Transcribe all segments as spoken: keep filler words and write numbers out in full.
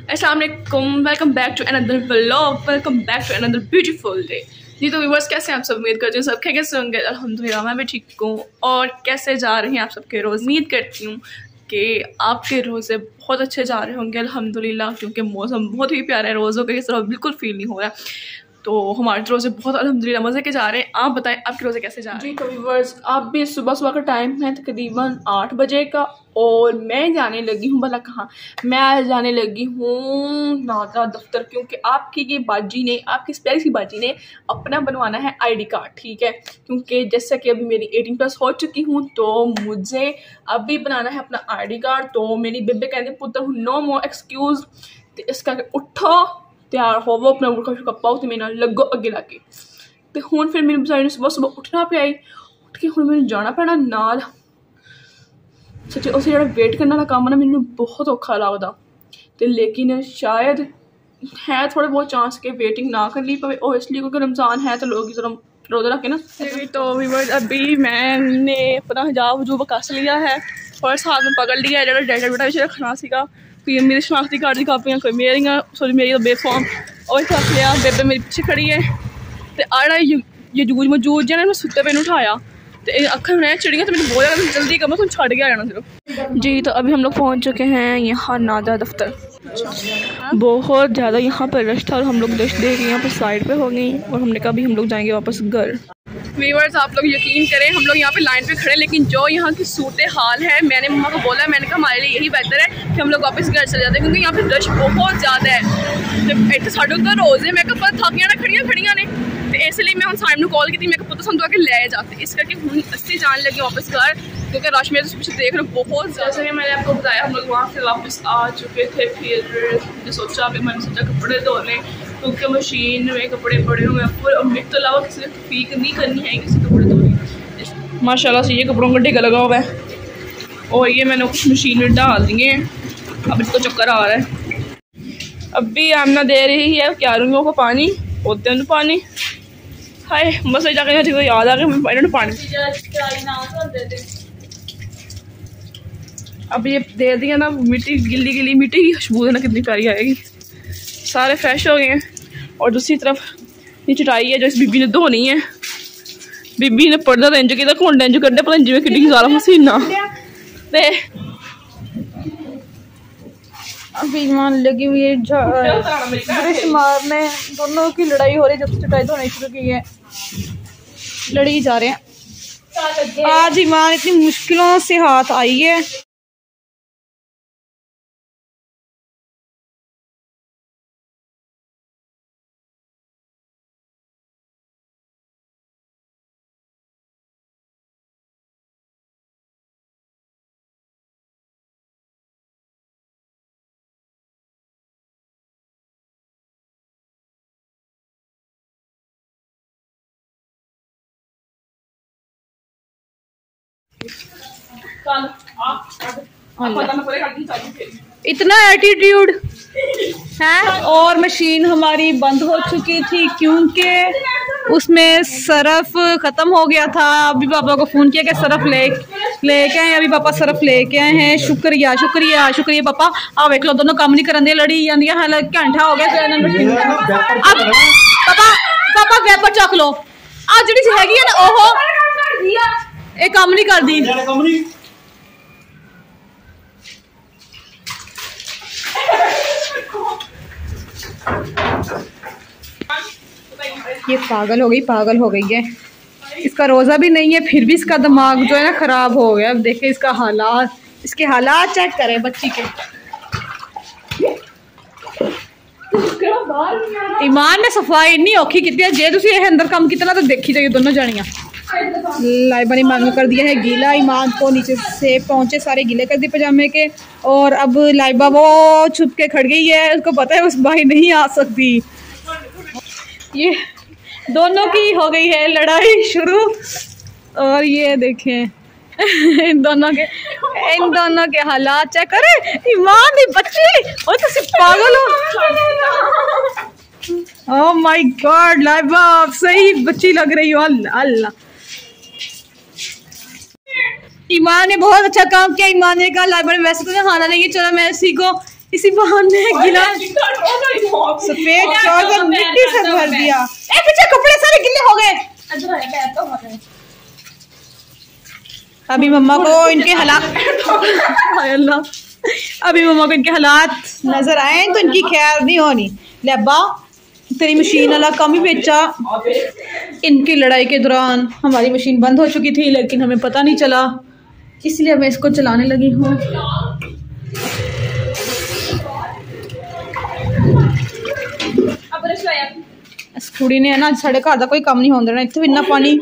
अस्सलाम वालेकुम, welcome back to another vlog, welcome back to another beautiful day. जी तो व्यूअर्स, कैसे हैं आप सब? उम्मीद करती हूँ सब खैरियत से होंगे। अल्हम्दुलिल्लाह मैं भी ठीक हूँ। और कैसे जा रहे हैं आप सबके रोज़? उम्मीद करती हूँ कि आपके रोज़े बहुत अच्छे जा रहे होंगे अल्हम्दुलिल्लाह, क्योंकि मौसम बहुत ही प्यारा है। रोज़ों के इस तरह बिल्कुल फील नहीं हो रहा है। तो हमारे रोज़े बहुत अल्हम्दुलिल्लाह मज़े के जा रहे हैं। आप बताएं आपके रोज़े कैसे जा रहे हैं? जी तो व्यूअर्स, आप भी सुबह सुबह का टाइम है तकरीबन आठ बजे का, और मैं जाने लगी हूँ भला कहाँ? मैं जाने लगी हूँ नाजा दफ्तर, क्योंकि आपकी ये बाजी ने, आपकी स्पेस की बाजी ने अपना बनवाना है आईडी कार्ड, ठीक है? क्योंकि जैसा कि अभी मेरी एटीन प्लस हो चुकी हूँ, तो मुझे अभी बनाना है अपना आईडी कार्ड। तो मेरी बेबे कहते पुत्र नो मोर एक्सक्यूज़, तो इसका उठो तैयार होवो, अपना बुरखा शुका पाओ तो मेरे लगो अगे लाके। तो हुण फिर मेरी बेचारी ने सुबह सुबह उठना पे आई, उठ के हुण मैंने जाना पैना नाल। सच्ची उस जो वेट करने का काम है ना, मैंने बहुत औखा लगता। तो लेकिन शायद है थोड़े बहुत चांस के वेटिंग ना करनी पवे, और इसलिए क्योंकि रमज़ान है तो लोग जरा रोज़ा रखे ना। तो अभी मैंने अपना हिजाब वजूब कस लिया है, पर्स हाथ में पकड़ लिया है, जो डेटा बेटा भी रखना सीगा। फिर मेरी शनाख्ती कार्ड की कापियाँ कोई मेरियाँ सॉरी मेरी तो बेफॉर्म और रख लिया। बेबे मेरी पीछे खड़ी है। तो आड़ा ये जूझ मजूज जो मैं सुते पे उठाया, तो अखर में चिड़ियाँ तो मैंने बोला जल्दी करो, तुम छड़ के आ जाना सिर्फ। जी तो अभी हम लोग पहुँच चुके हैं यहाँ नाजा दफ्तर। बहुत ज़्यादा यहाँ पर रश था और हम लोग रश देख के यहाँ पर साइड पे हो गई, और हमने कहा अभी हम लोग जाएंगे वापस घर। व्यूअर्स आप लोग यकीन करें, हम लोग यहाँ पे लाइन पे खड़े, लेकिन जो यहाँ की सूरत हाल है, मैंने मम्मा को बोला, मैंने कहा हमारे लिए यही बेहतर है कि हम लोग वापस घर चले जाते हैं, क्योंकि यहाँ पे रश बहुत ज़्यादा है। इतने साढ़े तो रोज़ है, मैं कहा पता थाकियाँ ना खड़ियाँ खड़ियाँ ने, तो इसलिए मैं हम साइम को कॉल की थी, मैं पुत्र हम तो आके ले जाते, इस करके हूँ अस्सी जाने लगे वापस घर, क्योंकि रश में तो पीछे देख रहे बहुत ज़्यादा। जैसे कि मैंने आपको बताया, हम लोग वहाँ से वापस आ चुके थे। फिर सोचा अभी मैंने सोचा कपड़े धो लें, क्योंकि मशीन में कपड़े पड़े हुए हैं, और मेरे तो अलावा किसी ने फीक नहीं करनी है किसी कपड़े धोने। माशाल्लाह से ये कपड़ों का ढेगा लगा हुआ है, और ये मैंने कुछ मशीन में डाल दिए हैं। अब इसको चक्कर आ रहा है। अभी आमना दे रही है क्यारियों को पानी, होते हैं पानी। हाय बस जाके तो याद आ गया इन्होंने पानी अब ये दे दिया ना, मिट्टी गिल्ली गिल्ली मिट्टी की खुशबू है ना, कितनी प्यारी आएगी। सारे फ्रेश हो गए हैं। और दूसरी तरफ ये चटाई है जो इस बीबी ने धोनी है। बीबी ने पर्दा तो इंज किया, घोंडा इंज कड्ढे, पता जिवें किड्डी सारा पसीना। ते अभी मान लगी हुई है ब्रश मारने, दोनों की लड़ाई हो रही है। जब से चटाई धोनी शुरू की है लड़ी जा रहे हैं। आज ईमान इतनी मुश्किलों से हाथ आई है। इतना एटीट्यूड है। और मशीन हमारी बंद हो चुकी थी क्योंकि उसमें सरफ खत्म हो गया था। अभी पापा को फोन किया कि सरफ ले लेके आए, अभी पापा सरफ लेके आए हैं। शुक्रिया शुक्रिया शुक्रिया पापा। आ वेख लो दोनों काम नहीं करन दे, लड़ी जाती है। घंटा हो गया अब पापा पापा वेपर चक लो। आ जी हैगी है ना ओहो ये काम नहीं कर दी। ये पागल हो गई पागल हो गई है। इसका रोज़ा भी नहीं है, फिर भी इसका दिमाग जो है ना खराब हो गया। अब देखे इसका हालात, इसके हालात चेक करें बच्ची के। ईमान ने सफाई इन्नी औखी की जे तुसी अंदर काम कितना तो देखी जाइए दोनों जानियां। लाइबा ने मांग कर दिया है गीला। ईमान को नीचे से पहुंचे सारे गीले कर दिए पजामे के, और अब लाइबा वो छुप के खड़ गई है। उसको पता है उस भाई नहीं आ सकती। ये दोनों की हो गई है लड़ाई शुरू, और ये देखें इन दोनों के इन दोनों के हालात चेक करे। ईमान दी बच्ची और तुसी पागल हो। ओह माय गॉड लाइबा आप सही बच्ची लग रही हो। अल्लाह अल्लाह ईमान ने बहुत अच्छा काम किया। ईमान ने कहा लाइबा ने वैसे तो खाना नहीं है, चलो मैं इसी को इसी बहाने गिलास सफेद ट्राउजर मिट्टी से भर दिया। ए पीछे कपड़े सारे गिले हो गए। अभी मम्मा को इनके हालात अल्लाह अभी मम्मा को इनके हालात नजर आए तो इनकी खैर नहीं होनी। लेबा तेरी मशीन वाला कम ही बेचा। इनकी लड़ाई के दौरान हमारी मशीन बंद हो चुकी थी लेकिन हमें पता नहीं चला, इसलिए मैं इसको चलाने लगी हूँ। इस कुड़ी ने ना साढ़े घर का कोई काम नहीं होने देना। इतने इन्ना पानी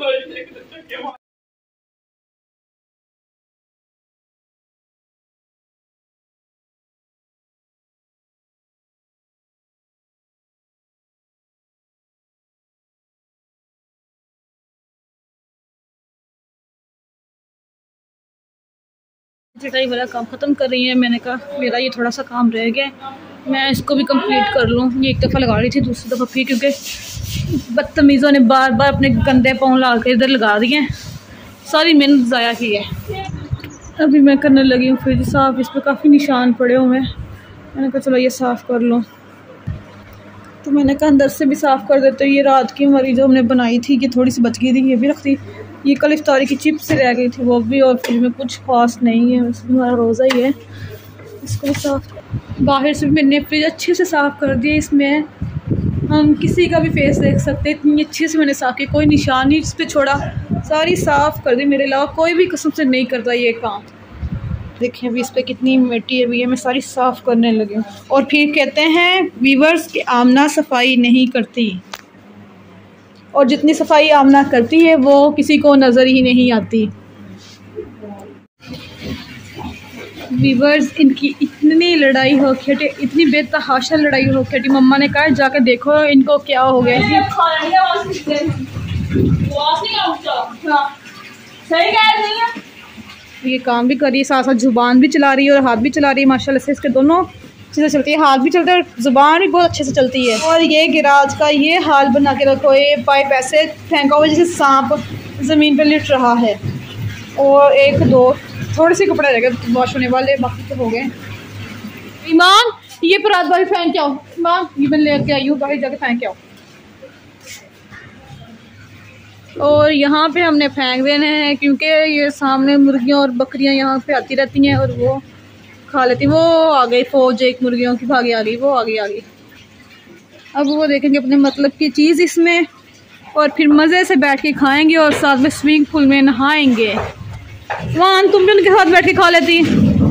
पिटाई वाला काम ख़त्म कर रही है। मैंने कहा मेरा ये थोड़ा सा काम रह गया, मैं इसको भी कंप्लीट कर लूँ। ये एक दफ़ा लगा रही थी, दूसरी दफ़ा फिर क्योंकि बदतमीज़ों ने बार बार अपने गंदे पाँव ला के इधर लगा दिए, सारी मेहनत ज़ाया की है। अभी मैं करने लगी हूँ फ्रिज साफ़। इस पर काफ़ी निशान पड़े हुए हैं। मैंने कहा चलो ये साफ़ कर लूँ, तो मैंने कहा अंदर से भी साफ़ कर देते। ये रात की हमारी जो हमने बनाई थी ये थोड़ी सी बच गई थी, ये भी रखती। ये कल इफ्तारी की चिप्स रह गई थी वो भी, और फ्रिज में कुछ खास नहीं है, बस हमारा रोज़ा ही है। इसको भी साफ़, बाहर से भी मैंने फ्रिज अच्छे से साफ़ कर दिया। इसमें हम किसी का भी फेस देख सकते, इतनी अच्छे से मैंने साफ़ किया, कोई निशान नहीं इस पर छोड़ा, सारी साफ़ कर दी। मेरे अलावा कोई भी कसम से नहीं करता ये काम। देखिए अभी इस पर कितनी मिट्टी है, मैं सारी साफ़ करने लगी हूँ। और फिर कहते हैं वीवर्स कि आमना सफाई नहीं करती, और जितनी सफाई आमना करती है वो किसी को नज़र ही नहीं आती। वीवर्स इनकी इतनी लड़ाई हो खेटे, इतनी बेतहाशा लड़ाई हो खेटी। मम्मा ने कहा जाके देखो इनको क्या हो गया है। ये काम भी कर रही है, साथ साथ जुबान भी चला रही है और हाथ भी चला रही है। माशाल्लाह से इसके दोनों चीज़ें चलती है, हाथ भी चलता है और ज़ुबान भी बहुत अच्छे से चलती है। और ये गिराज का ये हाल बना के रखो, ये पाइप ऐसे फेंका हुआ जैसे सांप ज़मीन पर लिट रहा है। और एक दो थोड़े से कपड़े रह गए वॉश होने वाले, बाकी तो हो गए। ईमान ये परात बाहर फेंक के आओ। ईमान ये मैं लेके आई हूँ, बाहर जाके फेंक के आओ। और यहाँ पे हमने फेंक देने हैं क्योंकि ये सामने मुर्गियाँ और बकरियाँ यहाँ पे आती रहती हैं और वो खा लेती। वो आ गई फौज, एक मुर्गियों की भागी आ गई, वो आ गई आ गई। अब वो देखेंगे अपने मतलब की चीज़ इसमें, और फिर मज़े से बैठ के खाएंगे और साथ में स्विमिंग पूल में नहाएंगे। वहाँ तुम भी उनके साथ बैठ के खा लेती।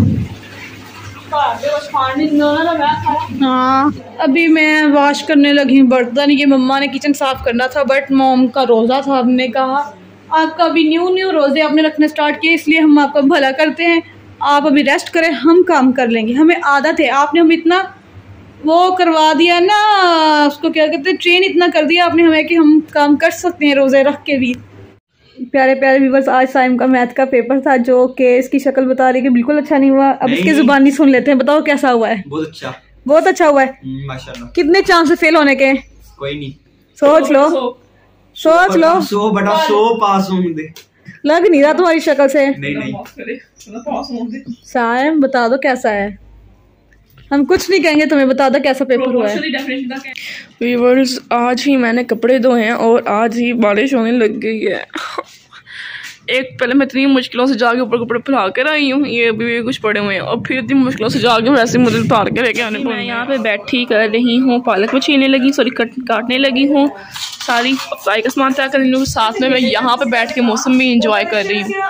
हाँ अभी मैं वॉश करने लगी हूँ बर्तन। ये मम्मा ने किचन साफ़ करना था बट मॉम का रोज़ा था। हमने कहा आपका अभी न्यू न्यू रोज़े आपने रखने स्टार्ट किए, इसलिए हम आपका भला करते हैं, आप अभी रेस्ट करें, हम काम कर लेंगे। हमें आदत है, आपने हम इतना वो करवा दिया ना, उसको क्या कहते हैं, ट्रेन इतना कर दिया आपने हमें कि हम काम कर सकते हैं रोज़े रख के भी। प्यारे प्यारे व्यूअर्स, आज साइम का मैथ का पेपर था जो कि इसकी शक्ल बता रही कि बिल्कुल अच्छा नहीं हुआ। अब इसकी जुबानी सुन लेते हैं, बताओ कैसा हुआ है। बहुत अच्छा, बहुत अच्छा हुआ है माशाल्लाह। कितने चांस है फेल होने के? कोई नहीं, सोच लो सोच लो। सौ बटा सौ पास होंगे। लग नहीं रहा तुम्हारी शक्ल से। नहीं नहीं साइम बता दो कैसा है। हम कुछ नहीं कहेंगे, तुम्हें बता दो कैसा पेपर हुआ है। व्यूअर्स आज ही मैंने कपड़े धोए हैं और आज ही बारिश होने लग गई है। एक पहले मैं इतनी मुश्किलों से जाके ऊपर कपड़े फैला कर आई हूँ, ये अभी भी कुछ पड़े हुए हैं, और फिर इतनी मुश्किलों से जाके वैसे मुझे फाड़ के लेके आने। मैं यहाँ पे बैठी कर रही हूँ, पालक में छीनने लगी, सॉरी कट काटने लगी हूँ, सारी फ्राई का सामान तैयार कर रही हूँ। साथ में मैं यहाँ पे बैठ के मौसम भी इंजॉय कर रही हूँ।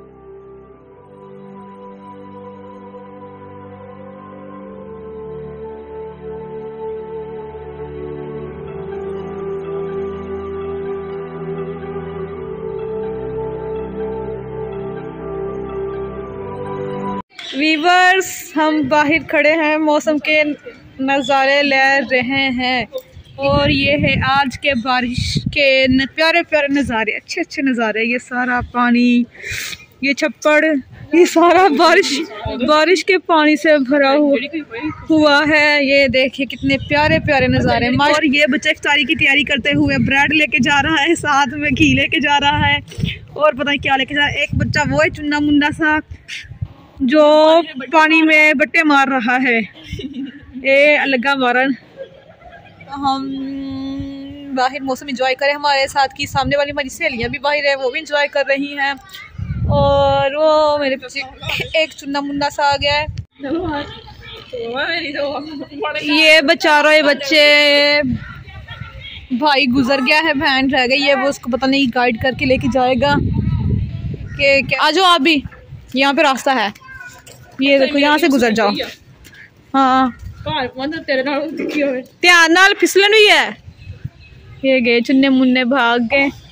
वीवर्स हम बाहर खड़े हैं, मौसम के नज़ारे ले रहे हैं, और ये है आज के बारिश के न, प्यारे प्यारे नज़ारे, अच्छे अच्छे नज़ारे। ये सारा पानी, ये छप्पड़, ये सारा बारिश बारिश के पानी से भरा हुआ हुआ है। ये देखिए कितने प्यारे प्यारे नज़ारे। और ये बच्चा इफ्तारी की तैयारी करते हुए ब्रेड लेके जा रहा है, साथ में घी लेके जा रहा है, और पता नहीं क्या लेके जा रहा है। एक बच्चा वो है चुन्ना मुन्ना सा जो पानी में बट्टे मार रहा है। ये लगा मारन। हम बाहर मौसम इंजॉय करें, हमारे साथ की सामने वाली हमारी सहेलियाँ भी बाहर है, वो भी इंजॉय कर रही हैं। और वो मेरे पीछे एक चुन्ना मुन्ना सा आ गया है। ये बेचारा ये बच्चे भाई गुजर गया है, बहन रह गई है, वो उसको पता नहीं गाइड करके लेके जाएगा कि आ जाओ आप भी, यहाँ पे रास्ता है, ये देखो यहाँ से गुजर जाओ। हाँ ध्यान नाल फिसलन हुई है। ये गए चुन्ने मुन्ने भाग गए।